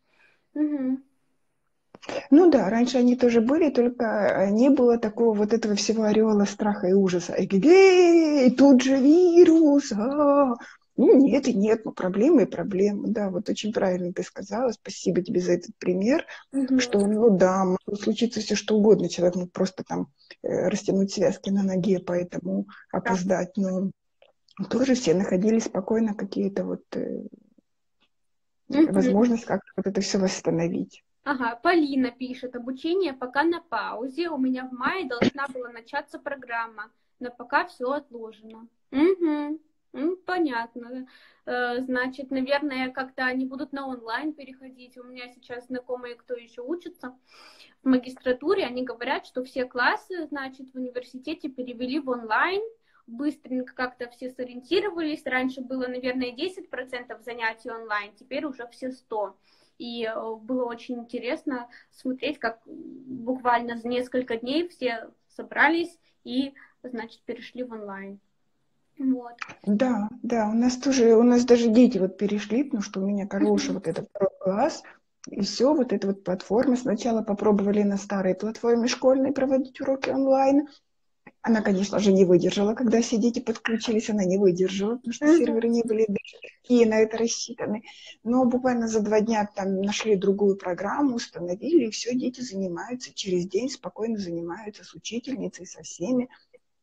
Ну да, раньше они тоже были, только не было такого вот этого всего ореола страха и ужаса. И тут же вирус! Нет и нет, проблемы и проблемы. Да, вот очень правильно ты сказала. Спасибо тебе за этот пример, что, может случиться все что угодно. Человек мог просто там растянуть связки на ноге, поэтому опоздать. Но тоже все находили спокойно какие-то вот возможности как-то вот это все восстановить. Ага, Полина пишет, обучение пока на паузе, у меня в мае должна была начаться программа, но пока все отложено. Понятно. Значит, наверное, как-то они будут на онлайн переходить. У меня сейчас знакомые, кто еще учится в магистратуре, они говорят, что все классы, значит, в университете перевели в онлайн, быстренько как-то все сориентировались. Раньше было, наверное, 10% занятий онлайн, теперь уже все 100%. И было очень интересно смотреть, как буквально за несколько дней все собрались и, значит, перешли в онлайн. Вот. Да, у нас даже дети вот перешли, потому что у меня хороший вот этот второй класс, и все, вот эта вот платформа. Сначала попробовали на старой платформе школьной проводить уроки онлайн. Она, конечно же, не выдержала, когда все дети подключились, она не выдержала, потому что серверы не были даже такие на это рассчитаны. Но буквально за 2 дня там нашли другую программу, установили, и все, дети занимаются через день, спокойно занимаются с учительницей, со всеми.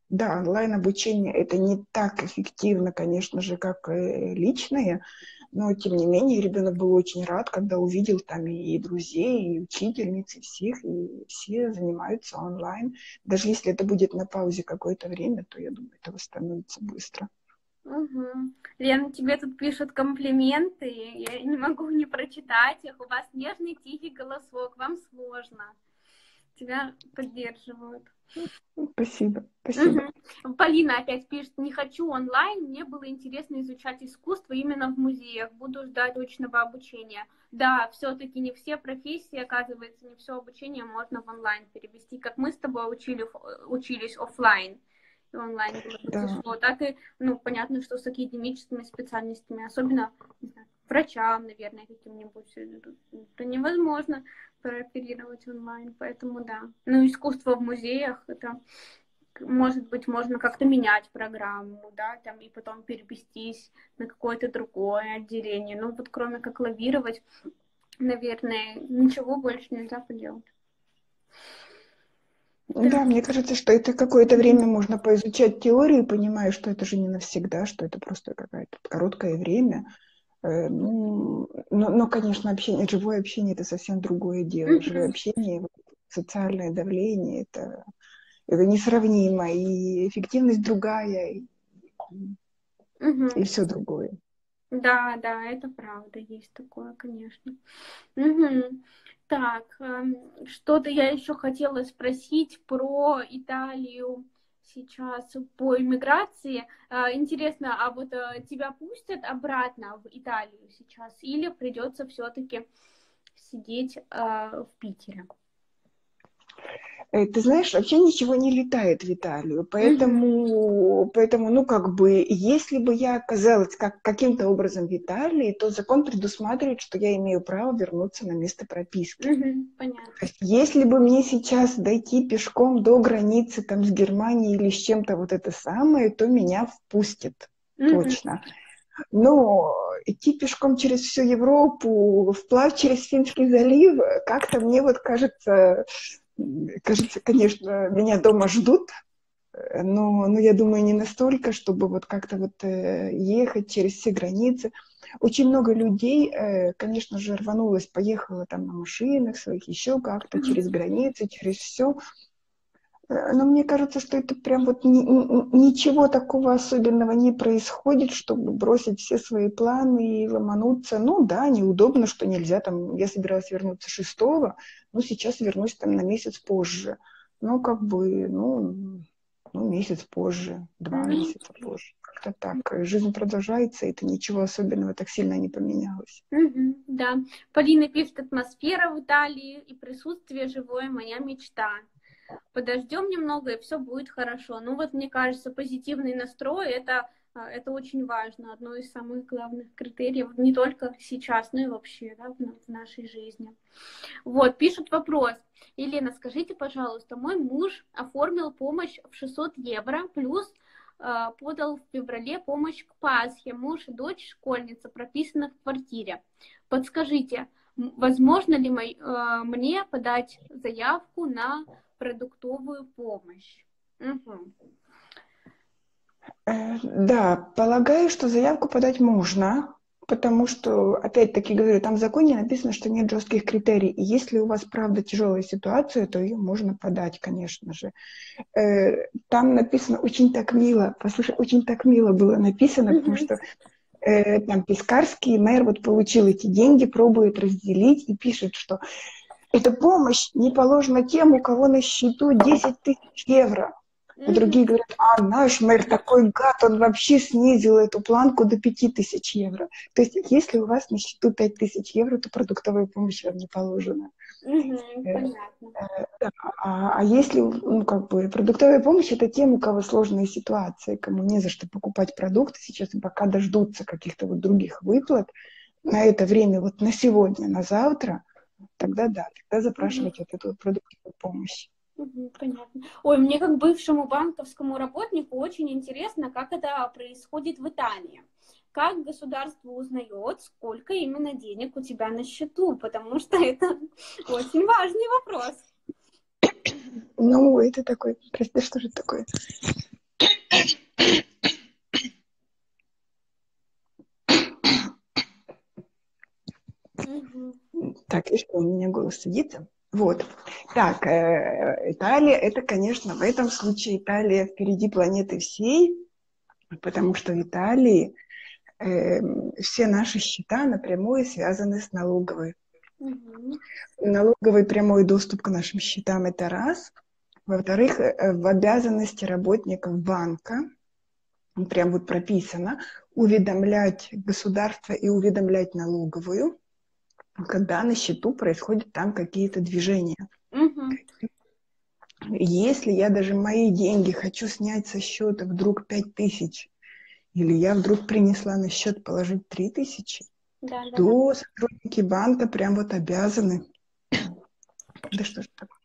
Да, онлайн-обучение это не так эффективно, конечно же, как личное, но тем не менее ребенок был очень рад, когда увидел там и друзей, и учительниц, и всех, и все занимаются онлайн. Даже если это будет на паузе какое-то время, то я думаю, это восстановится быстро. Угу. Лена, тебе тут пишут комплименты, я не могу не прочитать их. У вас нежный, тихий голосок, вам сложно. Тебя поддерживают. Спасибо, спасибо. Полина опять пишет: не хочу онлайн, мне было интересно изучать искусство именно в музеях, буду ждать очного обучения. Да, все-таки не все профессии, оказывается, не все обучение можно в онлайн перевести, как мы с тобой учились офлайн. И онлайн было бы Да. тяжело. Так и, ну, понятно, что с академическими специальностями, особенно, не знаю, врачам, наверное, каким-нибудь, это невозможно прооперировать онлайн, поэтому да. Ну, искусство в музеях, это, может быть, можно как-то менять программу, да, там, и потом перевестись на какое-то другое отделение. Ну, вот кроме как лавировать, наверное, ничего больше нельзя поделать. Да, мне кажется, что это какое-то время можно поизучать теорию, понимая, что это же не навсегда, что это просто какое-то короткое время. Ну, но, конечно, общение, живое общение это совсем другое дело. Живое общение, социальное давление это несравнимо, и эффективность другая, и все другое. Да, да, это правда, есть такое, конечно. Угу. Так, что-то я еще хотела спросить про Италию сейчас по иммиграции. Интересно, а вот тебя пустят обратно в Италию сейчас или придется все-таки сидеть в Питере? Ты знаешь, вообще ничего не летает в Италию, поэтому, ну, как бы, если бы я оказалась каким-то образом в Италии, то закон предусматривает, что я имею право вернуться на место прописки. Понятно. То есть, если бы мне сейчас дойти пешком до границы там с Германией или с чем-то вот это самое, то меня впустят, точно. Но идти пешком через всю Европу, вплавь через Финский залив, как-то мне вот кажется, конечно, меня дома ждут, но я думаю, не настолько, чтобы вот как-то вот ехать через все границы. Очень много людей, конечно же, рванулось, поехало там на машинах своих, еще как-то через границы, через все. Но мне кажется, что это прям вот ничего такого особенного не происходит, чтобы бросить все свои планы и ломануться. Ну да, неудобно, что нельзя там, я собиралась вернуться 6-го, но сейчас вернусь там на месяц позже. Ну, как бы, месяц позже, 2 месяца позже. Как-то так. Жизнь продолжается, это ничего особенного так сильно не поменялось. Да. Полина пишет: атмосфера в Италии и присутствие живое — моя мечта. Подождем немного, и все будет хорошо. Ну вот, мне кажется, позитивный настрой это очень важно, одно из самых главных критериев, не только сейчас, но и вообще, да, в нашей жизни. Вот, пишут вопрос. Елена, скажите, пожалуйста, мой муж оформил помощь в 600 евро, плюс подал в феврале помощь к Пасхе. Муж и дочь школьница, прописаны в квартире. Подскажите, возможно ли мне подать заявку на продуктовую помощь? Да, полагаю, что заявку подать можно, потому что, опять-таки говорю, там в законе написано, что нет жестких критерий. И если у вас, правда, тяжелая ситуация, то ее можно подать, конечно же. Там написано очень так мило, послушай, очень так мило было написано, потому что там Пискарский мэр вот получил эти деньги, пробует разделить и пишет, что эта помощь не положена тем, у кого на счету 10 тысяч евро. А другие говорят: наш мэр такой гад, он вообще снизил эту планку до 5000 евро. То есть, если у вас на счету 5000 евро, то продуктовая помощь вам не положена. Понятно. А если, как бы, продуктовая помощь — это тем, у кого сложные ситуации, кому не за что покупать продукты сейчас, и пока дождутся каких-то вот других выплат, на это время, вот на сегодня, на завтра, тогда запрашивать вот эту продуктовую помощь. Понятно. Ой, мне как бывшему банковскому работнику очень интересно, как это происходит в Италии. Как государство узнает, сколько именно денег у тебя на счету, потому что это очень важный вопрос. Ну, это такой, прости, что же такое? у меня голос садится. Вот. Так, Италия, это, конечно, в этом случае Италия впереди планеты всей, потому что в Италии все наши счета напрямую связаны с налоговой. Налоговый прямой доступ к нашим счетам – это раз. Во-вторых, в обязанности работников банка, прям вот прописано, уведомлять государство и уведомлять налоговую, когда на счету происходят там какие-то движения. Если я даже мои деньги хочу снять со счета вдруг 5000, или я вдруг принесла на счет положить 3000, то сотрудники банка прям вот обязаны. Да что ж такое?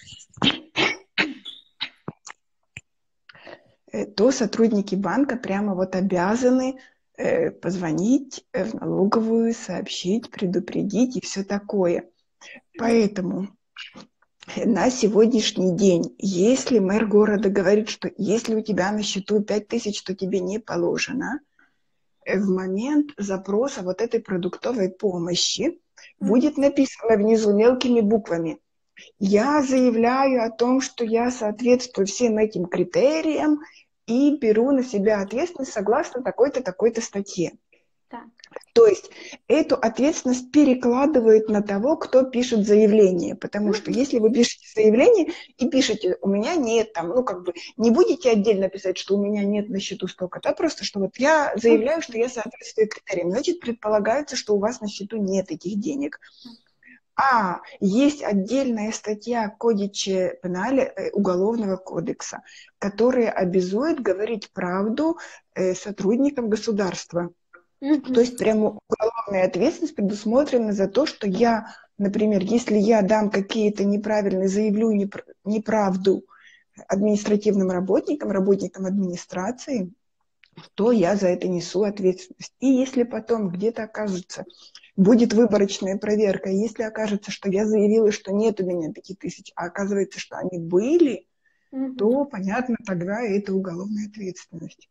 То сотрудники банка прямо вот обязаны позвонить в налоговую, сообщить, предупредить и все такое. Поэтому на сегодняшний день, если мэр города говорит, что если у тебя на счету 5000, то тебе не положено, в момент запроса вот этой продуктовой помощи будет написано внизу мелкими буквами: я заявляю о том, что я соответствую всем этим критериям и беру на себя ответственность согласно такой-то, такой-то статье. Так. То есть эту ответственность перекладывают на того, кто пишет заявление. Потому что если вы пишете заявление и пишете: у меня нет там, ну как бы не будете отдельно писать, что у меня нет на счету столько, да, просто что вот я заявляю, что я соответствую критериям. Значит, предполагается, что у вас на счету нет этих денег. А есть отдельная статья Кодиче Пенале, Уголовного кодекса, которая обязует говорить правду сотрудникам государства. То есть прямо уголовная ответственность предусмотрена за то, что я, например, если я дам какие-то неправильные, заявлю неправду административным работникам, работникам администрации, то я за это несу ответственность. И если потом где-то окажется, будет выборочная проверка, если окажется, что я заявила, что нет у меня 5000, а оказывается, что они были, то, понятно, тогда это уголовная ответственность.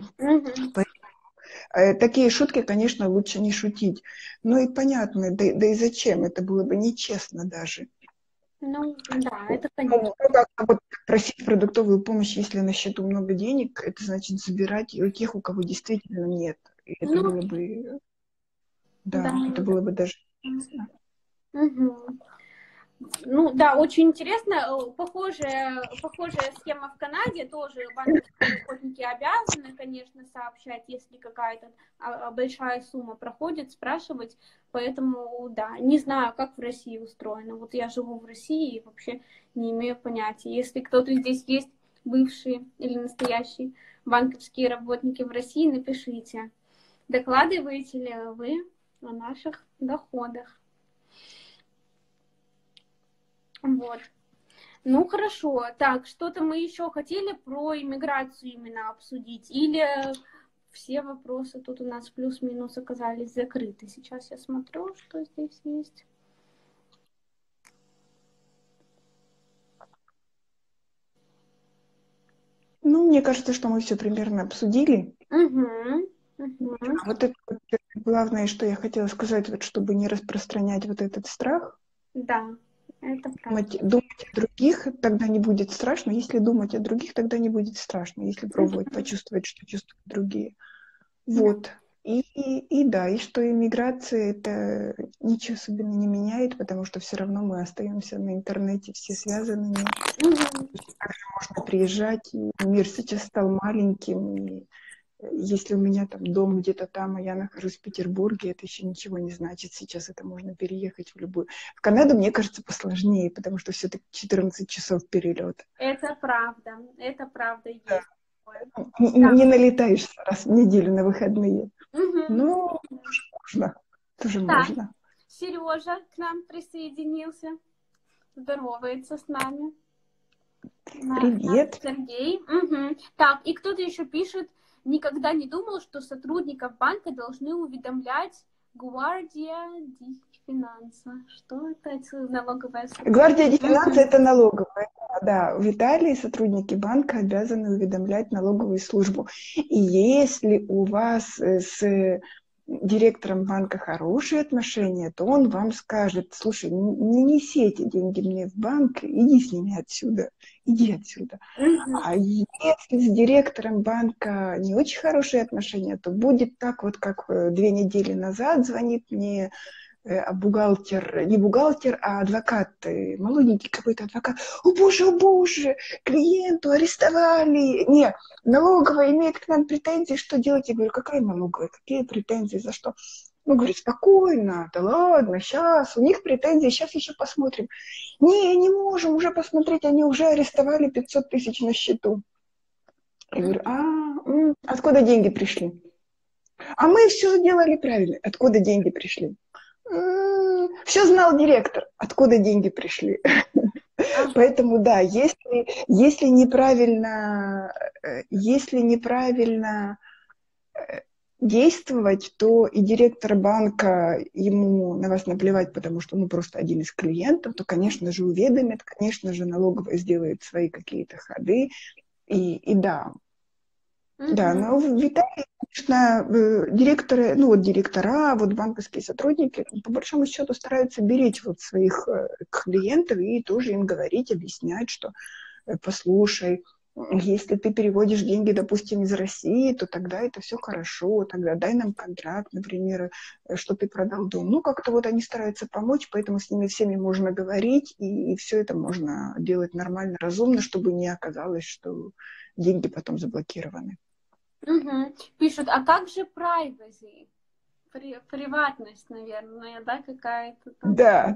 Такие шутки, конечно, лучше не шутить. Ну и понятно, да и зачем? Это было бы нечестно даже. Ну, да, это понятно. Вот просить продуктовую помощь, если на счету много денег, это значит забирать у тех, у кого действительно нет. И это было бы... Да, это было бы даже честно. Ну да, очень интересно. Похожая схема в Канаде. Тоже банковские работники обязаны, конечно, сообщать, если какая-то большая сумма проходит, спрашивать. Поэтому, да, не знаю, как в России устроено. Вот я живу в России и вообще не имею понятия. Если кто-то здесь есть, бывшие или настоящие банковские работники в России, напишите. Докладываете ли вы о наших доходах? Вот. Ну, хорошо. Так, что-то мы еще хотели про иммиграцию именно обсудить? Или все вопросы тут у нас плюс-минус оказались закрыты? Сейчас я смотрю, что здесь есть. Ну, мне кажется, что мы все примерно обсудили. А вот это главное, что я хотела сказать, вот, чтобы не распространять вот этот страх. Да. Это правда. Думать о других, тогда не будет страшно. Если думать о других, тогда не будет страшно. Если пробовать почувствовать, что чувствуют другие. Вот. И да, и что иммиграция это ничего особенно не меняет, потому что все равно мы остаемся на интернете все связанными. Также можно приезжать, и мир сейчас стал маленьким. И если у меня там дом где-то там, а я нахожусь в Петербурге, это еще ничего не значит. Сейчас это можно переехать в любую. В Канаду, мне кажется, посложнее, потому что все-таки 14 часов перелет. Это правда. Это правда есть. Да. Не налетаешься раз в неделю на выходные. Ну, тоже можно. Сережа к нам присоединился. Здоровается с нами. Привет. Сергей. Так, и кто-то еще пишет: никогда не думал, что сотрудников банка должны уведомлять Гвардия ди Финанса. Что это налоговая служба? Гвардия ди Финанса это налоговая. Да, в Италии сотрудники банка обязаны уведомлять налоговую службу. И если у вас с директором банка хорошие отношения, то он вам скажет: слушай, не неси эти деньги мне в банк, иди с ними отсюда, иди отсюда. А если с директором банка не очень хорошие отношения, то будет так вот, как 2 недели назад звонит мне бухгалтер, не бухгалтер, а адвокат, молоденький какой-то адвокат. О боже, клиенту арестовали. Нет, налоговая имеет к нам претензии, что делать? Я говорю: какая налоговая, какие претензии, за что? Он говорит: спокойно, да ладно, сейчас, у них претензии, сейчас еще посмотрим. Не можем уже посмотреть, они уже арестовали 500 тысяч на счету. Я говорю: откуда деньги пришли? А мы все сделали правильно. Откуда деньги пришли? Все знал директор, откуда деньги пришли. Поэтому, да, если неправильно действовать, то и директор банка, ему на вас наплевать, потому что просто один из клиентов, то, конечно же, уведомит, конечно же, налоговая сделает свои какие-то ходы. И да. Да, но в Италии, конечно, директора, банковские сотрудники, по большому счету, стараются беречь своих клиентов и тоже им говорить, объяснять, что послушай, если ты переводишь деньги, допустим, из России, то тогда это все хорошо, тогда дай нам контракт, например, что ты продал дом. Как-то они стараются помочь, поэтому с ними всеми можно говорить, и все это можно делать нормально, разумно, чтобы не оказалось, что деньги потом заблокированы. Пишут: а как же privacy? Приватность, наверное, да, какая-то там. Да.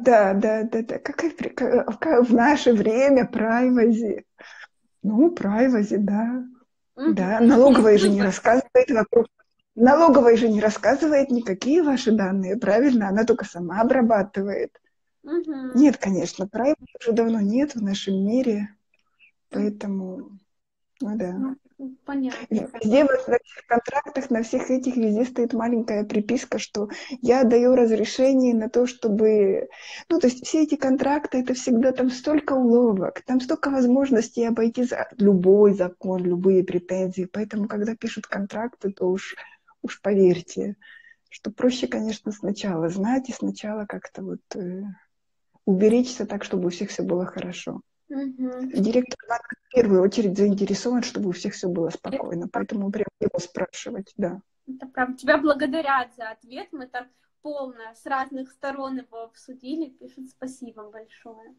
Какая в наше время privacy? Privacy, да. Да, налоговая же не рассказывает вокруг. Налоговая же не рассказывает никакие ваши данные, правильно? Она только сама обрабатывает. Нет, конечно, privacy уже давно нет в нашем мире, поэтому, да. Понятно. Везде на всех контрактах, на всех этих, везде стоит маленькая приписка, что я даю разрешение на то, чтобы... то есть все эти контракты, это всегда там столько уловок, там столько возможностей обойти любой закон, любые претензии. Поэтому, когда пишут контракты, то уж поверьте, что проще, конечно, сначала знать и сначала как-то уберечься так, чтобы у всех все было хорошо. Директор банка в первую очередь заинтересован, чтобы у всех все было спокойно, поэтому прям его спрашивать, да. Это правда. Тебя благодарят за ответ, мы так полно с разных сторон его обсудили, пишут: спасибо большое.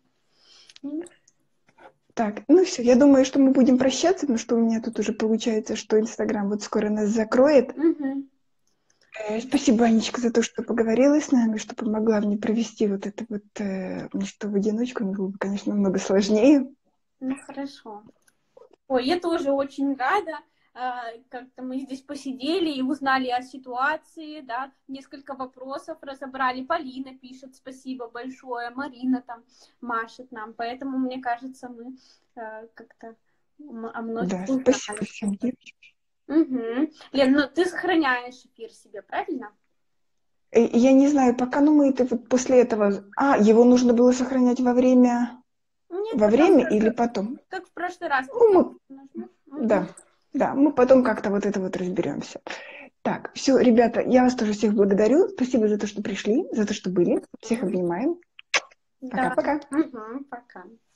Так, все, я думаю, что мы будем прощаться, потому что у меня тут уже получается, что Инстаграм скоро нас закроет. Спасибо, Анечка, за то, что поговорила с нами, что помогла мне провести это что в одиночку мне было бы, конечно, намного сложнее. Хорошо. Ой, я тоже очень рада. Как-то мы здесь посидели и узнали о ситуации, да, несколько вопросов разобрали. Полина пишет: спасибо большое, Марина там машет нам, поэтому, мне кажется, мы как-то о многом узнали. Да, спасибо всем, девочки. Лен, ты сохраняешь эфир себе, правильно? Я не знаю, пока, мы это после этого... его нужно было сохранять во время... Нет, во время или потом? Как в прошлый раз. Да, мы потом как-то это разберемся. Так, все, ребята, я вас тоже всех благодарю. Спасибо за то, что пришли, за то, что были. Всех обнимаем. Пока-пока. Пока.